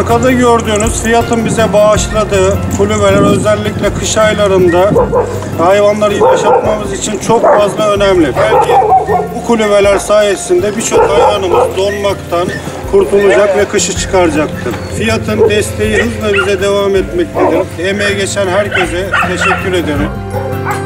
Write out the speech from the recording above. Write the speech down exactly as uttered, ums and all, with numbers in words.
Arkada gördüğünüz Fiyat'ın bize bağışladığı kulübeler özellikle kış aylarında hayvanları yaşatmamız için çok fazla önemli. Belki bu kulübeler sayesinde birçok hayvanımız donmaktan kurtulacak ve kışı çıkaracaktır. Fiyat'ın desteği hızla bize devam etmektedir. Emeği geçen herkese teşekkür ederim.